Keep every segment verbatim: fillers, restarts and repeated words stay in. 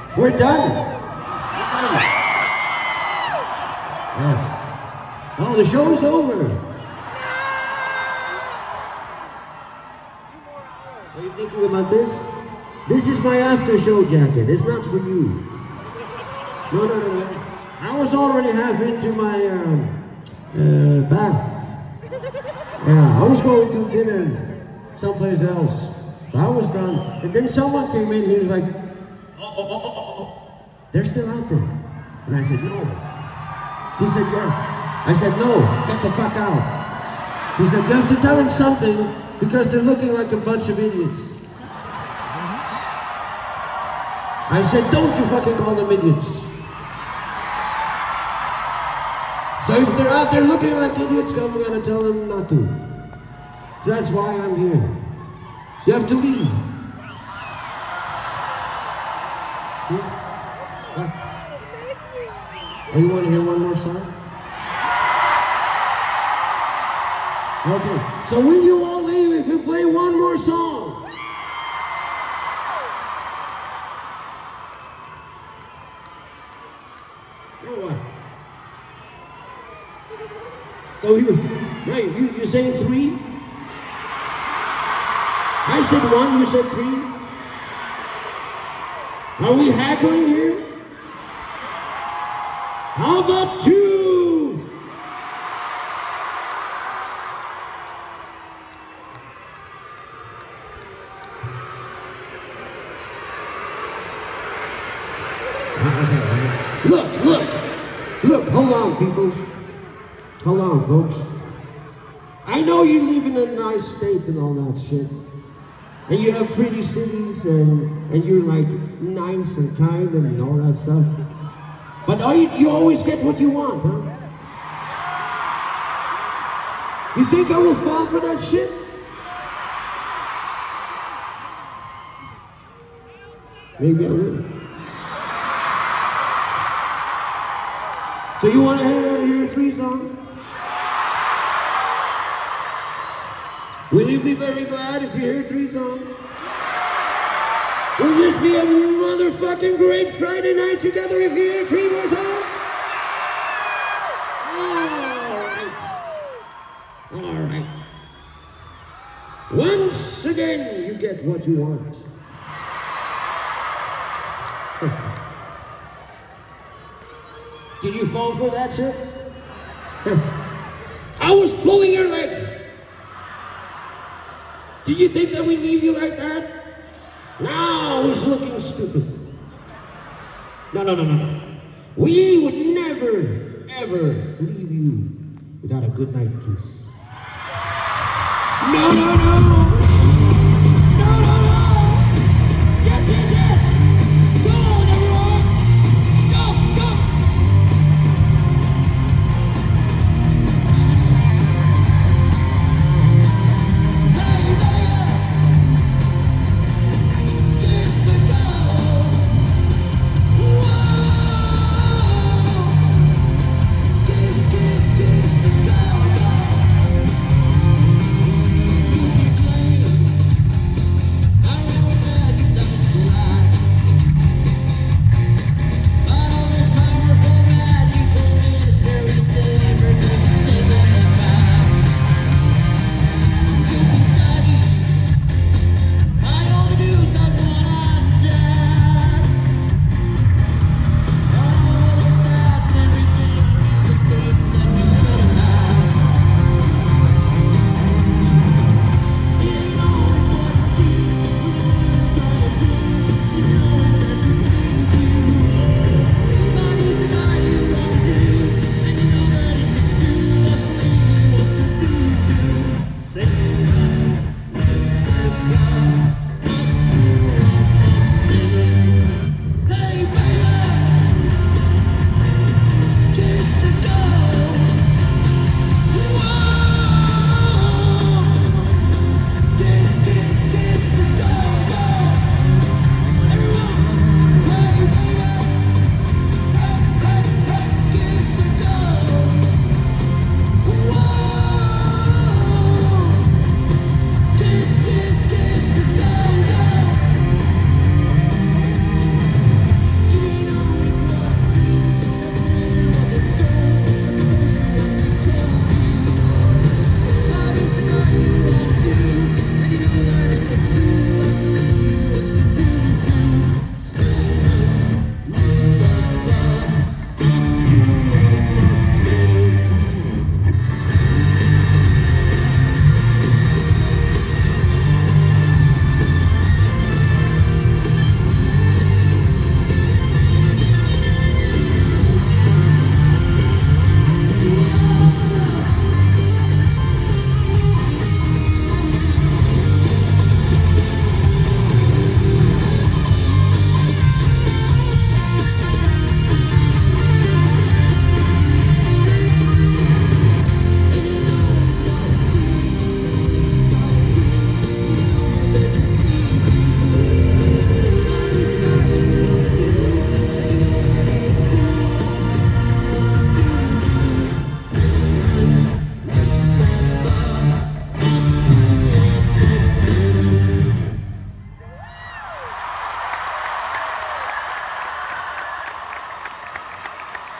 We're done. We're done. Yes. Oh, the show's over. Are you thinking about this? This is my after show jacket. It's not for you. No, no, no, no. I was already half into my uh, uh, bath. Yeah, I was going to dinner someplace else. So I was done. And then someone came in, he was like, oh, oh, oh, oh, oh. They're still out there. And I said, no. He said, yes. I said, no, get the fuck out. He said, you have to tell them something because they're looking like a bunch of idiots. I said, don't you fucking call them idiots. So if they're out there looking like idiots, I'm gonna tell them not to. So that's why I'm here. You have to leave. Hmm? What? Oh, you want to hear one more song? Okay, so will you all leave if you play one more song? Now what? So you, wait, you, you saying three? I said one, you said three? Are we haggling here? How about two? Look, look, look, hold on, people. Hold on, folks. I know you live in a nice state and all that shit. And you have pretty cities and, and you're like nice and kind and all that stuff. But are you, you always get what you want, huh? You think I will fall for that shit? Maybe I will. So you want to hear, hear three songs? Will you be very glad if you hear three songs? Will this be a motherfucking great Friday night together if you hear three more songs? All right. All right. Once again, you get what you want. Did you fall for that shit? I was pulling your leg. Did you think that we leave you like that? Now he's looking stupid. No, no, no, no, no. We would never, ever leave you without a good night kiss. No, no, no. No, no, no. Yes, yes, yes. Go on, everyone. Go, go. Play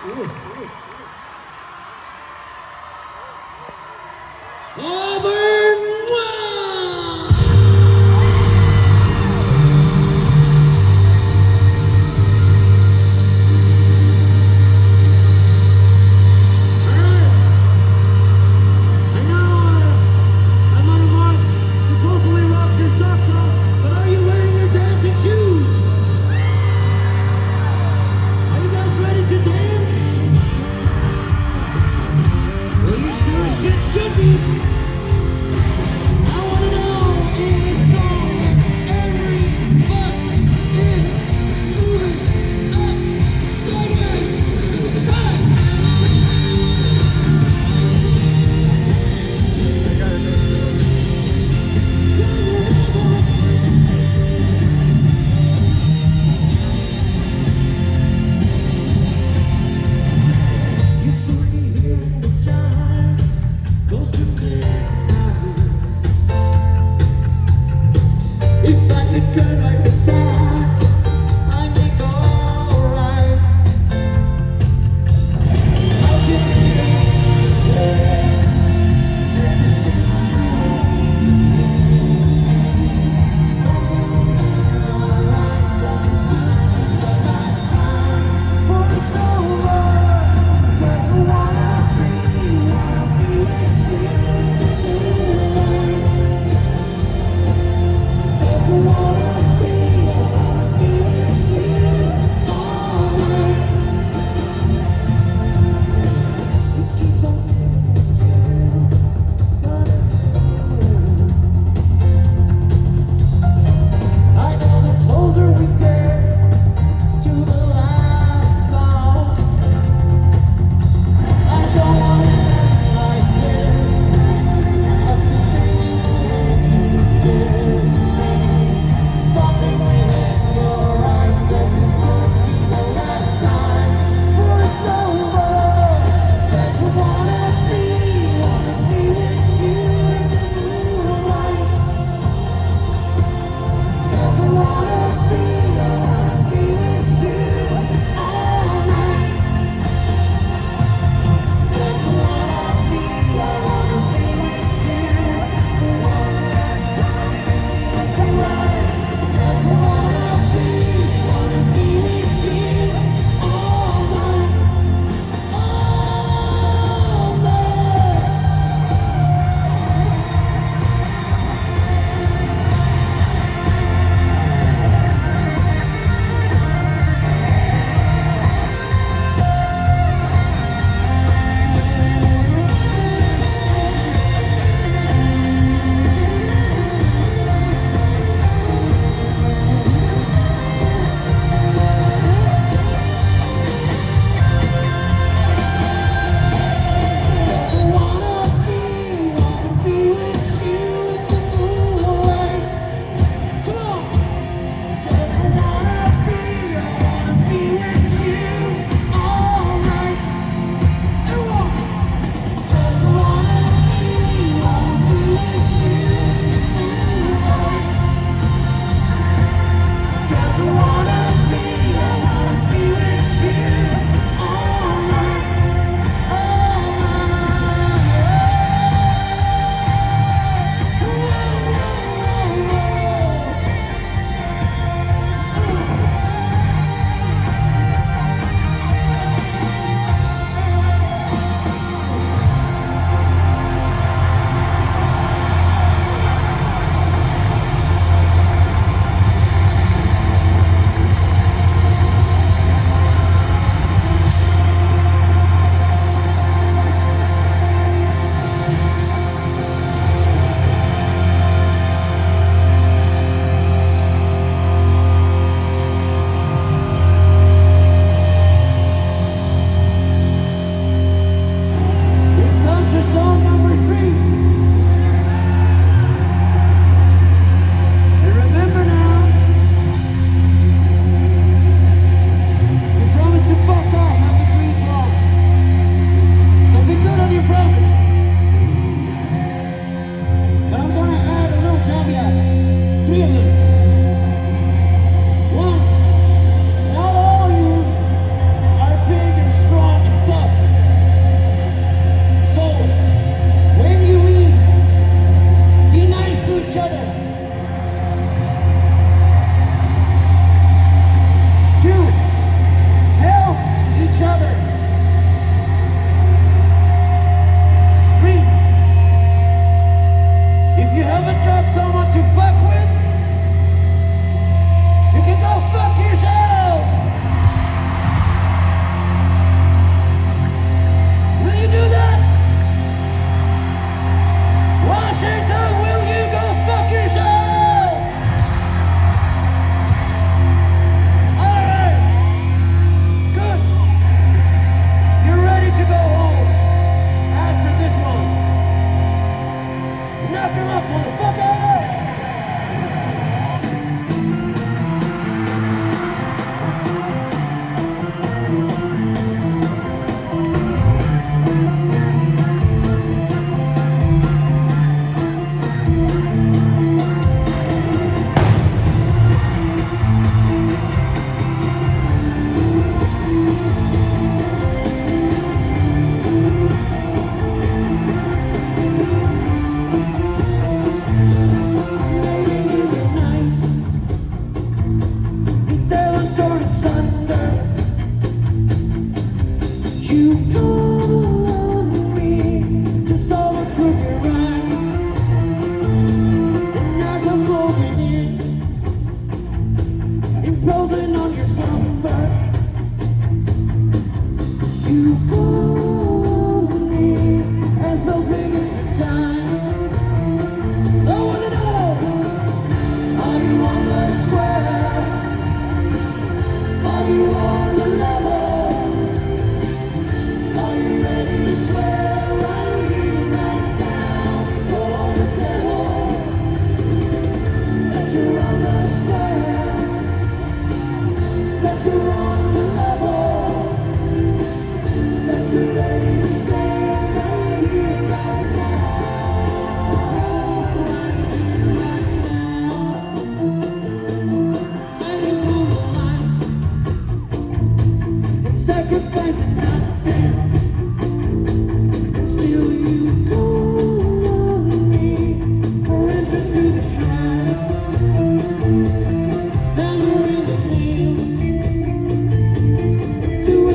Auburn! Should be.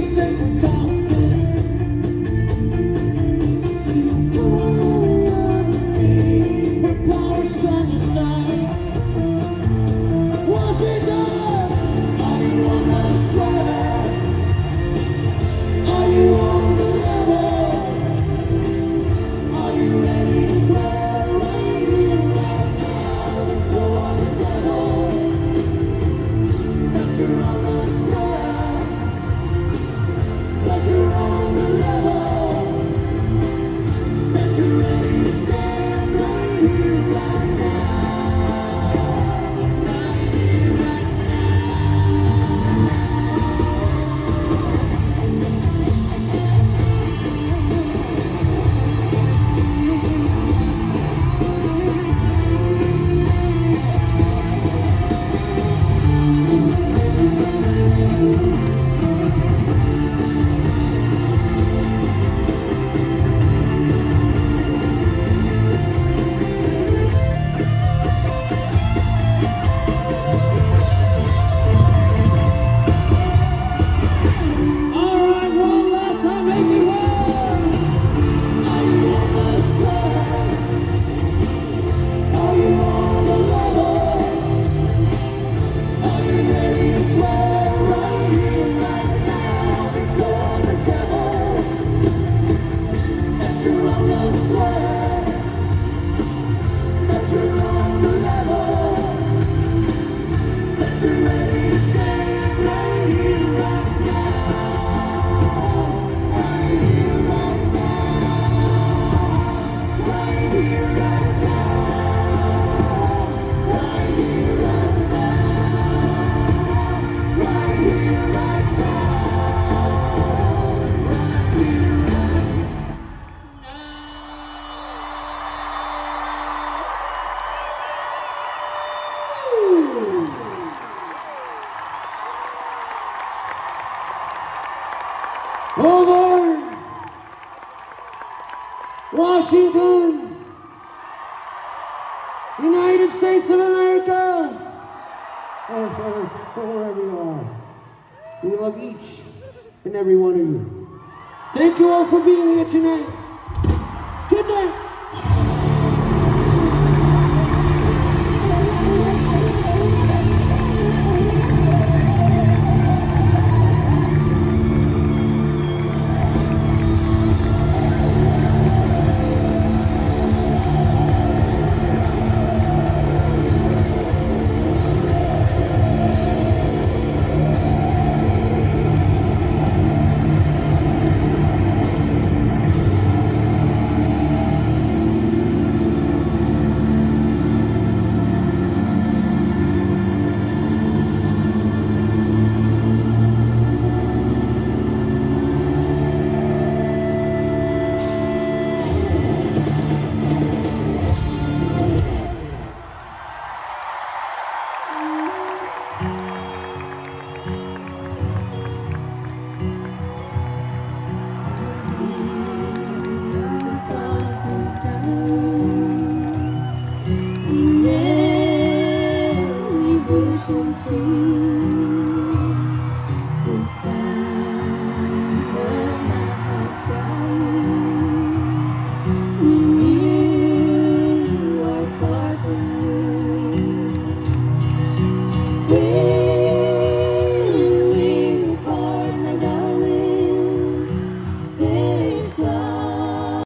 Over Washington, United States of America, or wherever you are. We love each and every one of you. Thank you all for being here tonight. Good night.